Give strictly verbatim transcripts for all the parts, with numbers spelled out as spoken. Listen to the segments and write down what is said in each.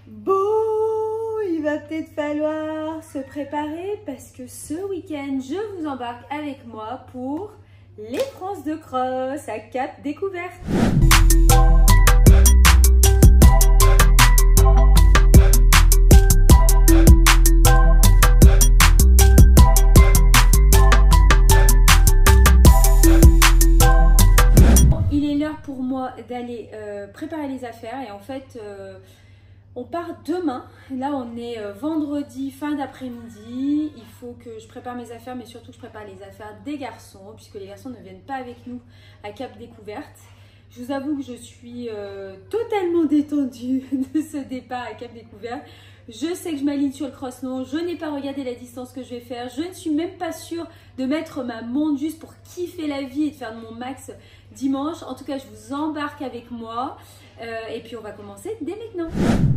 Bon, il va peut-être falloir se préparer parce que ce week-end, je vous embarque avec moi pour les France de cross à Cap Découverte. Il est l'heure pour moi d'aller euh, préparer les affaires et en fait... Euh, on part demain, là on est vendredi fin d'après-midi, il faut que je prépare mes affaires mais surtout que je prépare les affaires des garçons puisque les garçons ne viennent pas avec nous à Cap Découverte. Je vous avoue que je suis euh, totalement détendue de ce départ à Cap Découverte. Je sais que je m'aligne sur le cross-long, je n'ai pas regardé la distance que je vais faire, je ne suis même pas sûre de mettre ma montre juste pour kiffer la vie et de faire de mon max dimanche. En tout cas, je vous embarque avec moi euh, et puis on va commencer dès maintenant.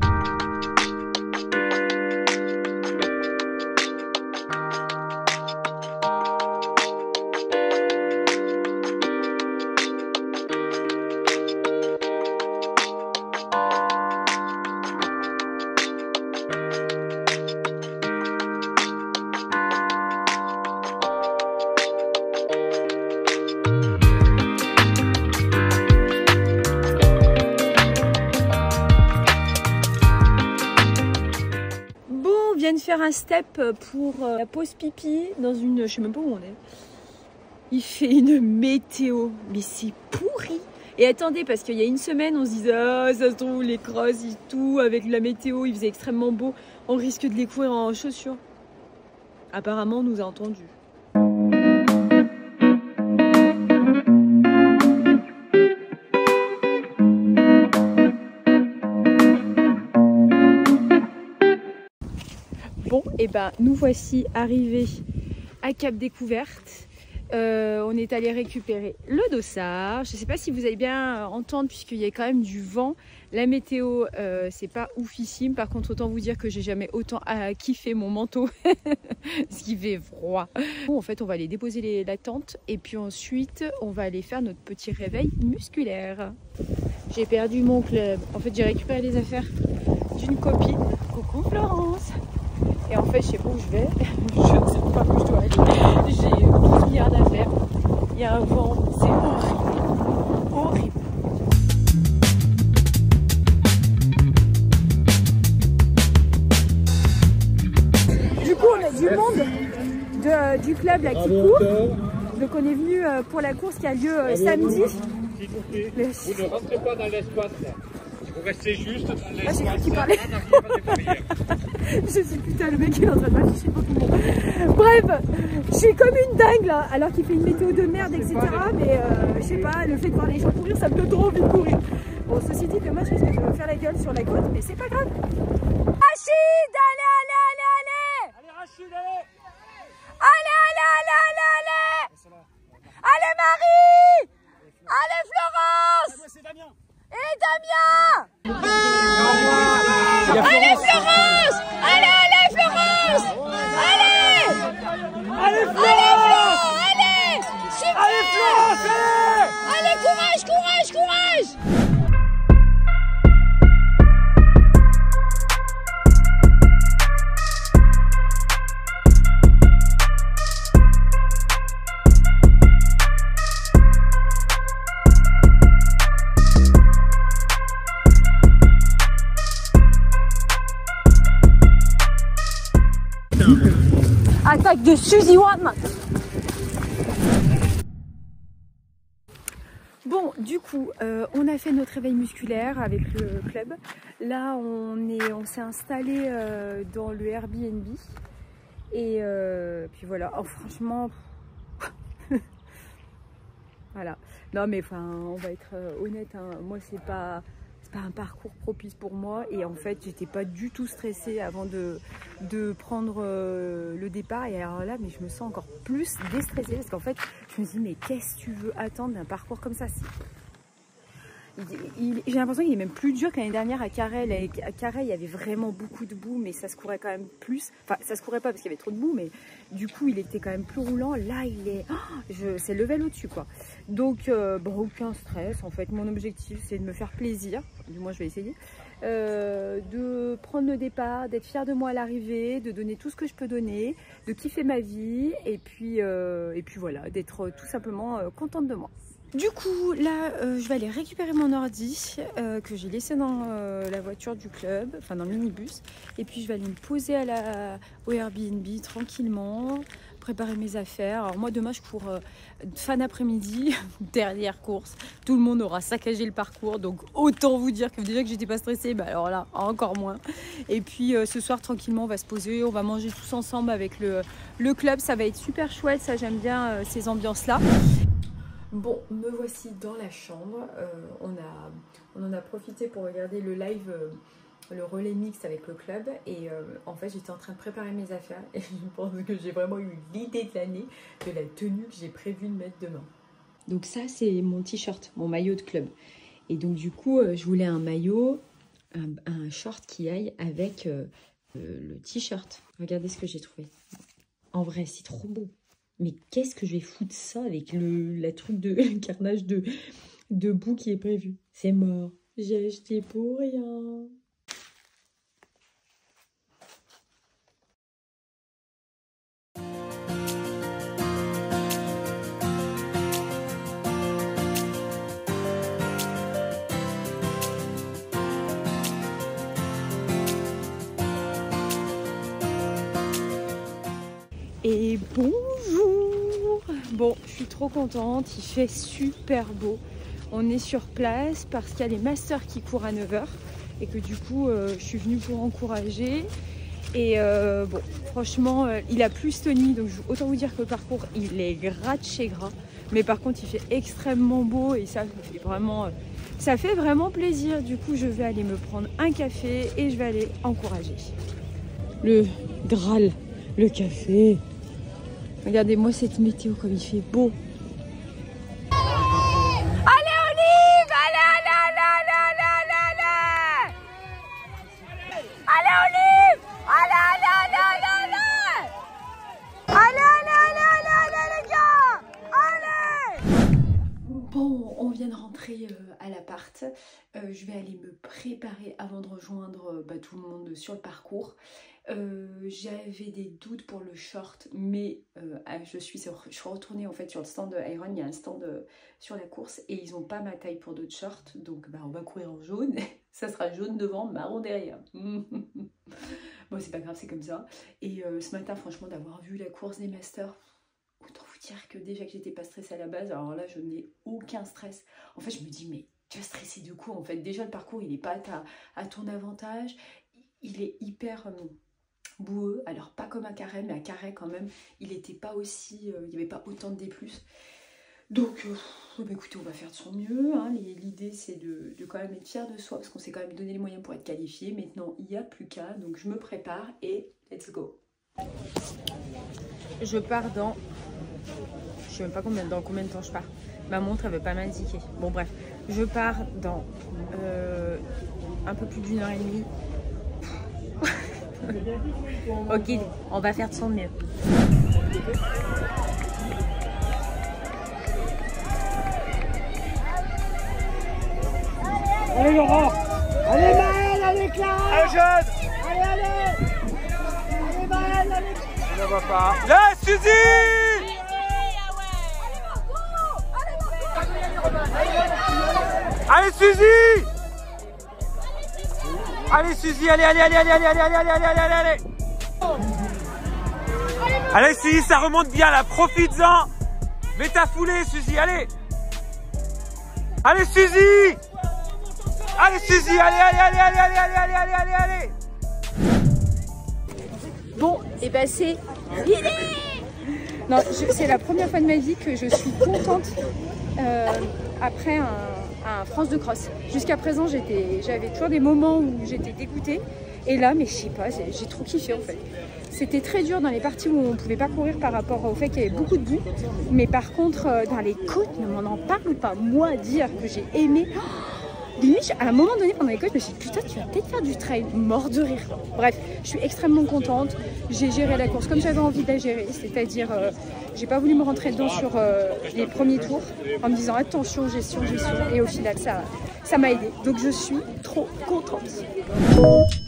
De faire un step pour la pause pipi dans une, je sais même pas où on est. Il fait une météo, mais c'est pourri. Et attendez, parce qu'il y a une semaine, on se disait ah ça se trouve les crosses et tout avec la météo, il faisait extrêmement beau, on risque de les courir en chaussures. Apparemment, on nous a entendus. Bon, et ben nous voici arrivés à Cap Découverte. Euh, on est allé récupérer le dossard. Je ne sais pas si vous allez bien entendre puisqu'il y a quand même du vent. La météo, euh, c'est pas oufissime. Par contre, autant vous dire que j'ai jamais autant à kiffer mon manteau. Ce qui fait froid. Bon, en fait, on va aller déposer les, la tente et puis ensuite, on va aller faire notre petit réveil musculaire. J'ai perdu mon club. En fait, j'ai récupéré les affaires d'une copine. Coucou Florence. Et en fait, je sais pas où je vais, je ne sais pas où je dois aller. J'ai douze milliards d'affaires. Il y a un vent, c'est horrible. Horrible. Du coup, on a du monde de, du club là, qui court. Donc, on est venu pour la course qui a lieu euh, samedi. Mais... Vous ne rentrez pas dans l'espace là. Vous restez juste dans l'espace. Ah, j'ai cru qu'il parlait. Je suis putain, le mec il est en train de m'afficher beaucoup. Bref, je suis comme une dingue là, alors qu'il fait une météo de merde, et cetera. Mais euh, je sais pas, le fait de voir les gens courir, ça me donne trop envie de courir. Bon, ceci dit, demain je risque de me faire la gueule sur la côte, mais c'est pas grave. Rachid, allez, allez, allez, allez. Allez, Rachid, allez. Allez, allez, allez, allez, allez. Allez, Marie. Allez, Florence. C'est Damien. Et Damien. Allez, Florence. Allez, allez, Florence. Allez. Allez, Florence. Allez, super. Allez, Florence, allez. Allez, courage, courage, courage. Attaque de Suzy One. Bon, du coup, euh, on a fait notre réveil musculaire avec le club. Là, on est, on s'est installé euh, dans le Airbnb. Et euh, puis voilà. Oh, franchement, voilà. Non, mais enfin, on va être euh, honnête. Hein. Moi, c'est pas. Pas un parcours propice pour moi et en fait j'étais pas du tout stressée avant de, de prendre euh, le départ et alors là mais je me sens encore plus déstressée parce qu'en fait je me dis mais qu'est-ce que tu veux attendre d'un parcours comme ça? J'ai l'impression qu'il est même plus dur que l'année dernière à Carrel. À Carrel, il y avait vraiment beaucoup de boue, mais ça se courait quand même plus. Enfin, ça se courait pas parce qu'il y avait trop de boue, mais du coup, il était quand même plus roulant. Là, il est, oh, c'est level au-dessus, quoi. Donc, euh, bon, aucun stress. En fait, mon objectif, c'est de me faire plaisir. Du moins, je vais essayer. Euh, de prendre le départ, d'être fière de moi à l'arrivée, de donner tout ce que je peux donner, de kiffer ma vie et puis, euh, et puis voilà, d'être tout simplement euh, contente de moi. Du coup, là, euh, je vais aller récupérer mon ordi euh, que j'ai laissé dans euh, la voiture du club, enfin dans le minibus. Et puis, je vais aller me poser à la, au Airbnb tranquillement, préparer mes affaires. Alors moi, demain, je cours euh, fin d'après-midi, dernière course. Tout le monde aura saccagé le parcours. Donc, autant vous dire que déjà que j'étais pas stressée, bah alors là, encore moins. Et puis, euh, ce soir, tranquillement, on va se poser. On va manger tous ensemble avec le, le club. Ça va être super chouette. Ça, j'aime bien euh, ces ambiances-là. Bon, me voici dans la chambre. Euh, on, a, on en a profité pour regarder le live, euh, le relais mix avec le club. Et euh, en fait, j'étais en train de préparer mes affaires. Et je pense que j'ai vraiment eu l'idée de l'année de la tenue que j'ai prévu de mettre demain. Donc ça, c'est mon t-shirt, mon maillot de club. Et donc du coup, euh, je voulais un maillot, un, un short qui aille avec euh, le t-shirt. Regardez ce que j'ai trouvé. En vrai, c'est trop beau. Mais qu'est-ce que je vais foutre ça avec le la truc de le carnage de, de boue qui est prévu? C'est mort. J'ai acheté pour rien. Et bonjour! Bon, je suis trop contente, il fait super beau. On est sur place parce qu'il y a les masters qui courent à neuf heures et que du coup, euh, je suis venue pour encourager. Et euh, bon, franchement, euh, il a plu cette nuit, donc autant vous dire que le parcours, il est gras de chez gras. Mais par contre, il fait extrêmement beau et ça, ça fait vraiment, euh, ça fait vraiment plaisir. Du coup, je vais aller me prendre un café et je vais aller encourager. Le Graal, le café. Regardez-moi cette météo comme il fait beau. Allez Olive, allez, allez, allez, allez, allez, allez. Allez Olive, allez, allez, allez, allez. Allez, allez, allez, allez, allez, les gars. Allez. Bon, on vient de rentrer euh, à l'appart. Euh, je vais aller me préparer avant de rejoindre euh, bah, tout le monde sur le parcours. Euh, j'avais des doutes pour le short, mais euh, je, suis, je suis retournée en fait sur le stand de Iron. Il y a un stand euh, sur la course et ils n'ont pas ma taille pour d'autres shorts, donc bah, on va courir en jaune. Ça sera jaune devant, marron derrière. Bon, c'est pas grave, c'est comme ça. Et euh, ce matin, franchement, d'avoir vu la course des masters, autant vous dire que déjà que j'étais pas stressée à la base, alors là je n'ai aucun stress. En fait, je me dis, mais tu vas stresser de quoi? En fait, déjà le parcours il n'est pas à, ta, à ton avantage, il est hyper euh, boueux, alors pas comme à Carré, mais à Carré quand même, il n'était pas aussi, euh, il n'y avait pas autant de D plus. Donc, euh, bah écoutez, on va faire de son mieux. Hein. L'idée, c'est de, de quand même être fier de soi, parce qu'on s'est quand même donné les moyens pour être qualifié. Maintenant, il n'y a plus qu'à, donc je me prépare et let's go. Je pars dans, je sais même pas combien, dans combien de temps je pars. Ma montre, elle veut pas m'indiquer. Bon, bref, je pars dans euh, un peu plus d'une heure et demie. Ok, on va faire de son mieux. Allez Laurent, allez Maëlle, allez Clara, allez jeune, allez allez, allez Maëlle, allez. Je ne vois pas. Là Suzy. Allez Suzy. Allez Suzy, allez, allez, allez, allez, allez, allez, allez, allez, allez, allez, allez. Allez Suzy, ça remonte bien là, profites-en. Mets ta foulée Suzy, allez. Allez Suzy. Allez Suzy, allez, allez, allez, allez, allez, allez, allez, allez, allez, allez. Bon, et ben c'est fini. Non, c'est la première fois de ma vie que je suis contente euh, après un, un France de cross. Jusqu'à présent, j'avais toujours des moments où j'étais dégoûtée. Et là, mais je sais pas, j'ai trop kiffé en fait. C'était très dur dans les parties où on ne pouvait pas courir par rapport au fait qu'il y avait beaucoup de boue. Mais par contre, dans les côtes, ne m'en en parle pas. Moi, dire que j'ai aimé... Limite, à un moment donné, pendant les côtes, je me suis dit, putain, tu vas peut-être faire du trail, mort de rire. Bref, je suis extrêmement contente. J'ai géré la course comme j'avais envie de la gérer. C'est-à-dire, euh, j'ai pas voulu me rentrer dedans sur euh, les premiers tours en me disant attention, gestion, gestion. Et au final, ça ça m'a aidé. Donc, je suis trop contente.